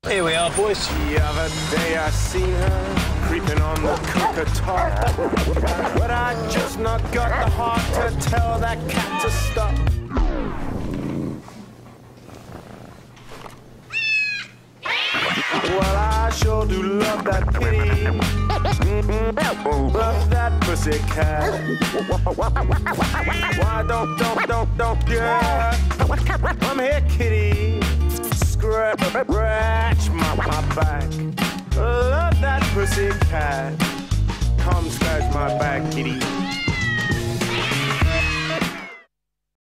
Here we are, boys. The other day I seen her creeping on the cook-a-top, but I just not got the heart to tell that cat to stop. Well, I sure do love that kitty. Love that pussy cat. Why don't, yeah. I'm here, kitty. Scratch my back. Love that pussy cat. Come scratch my back, kitty.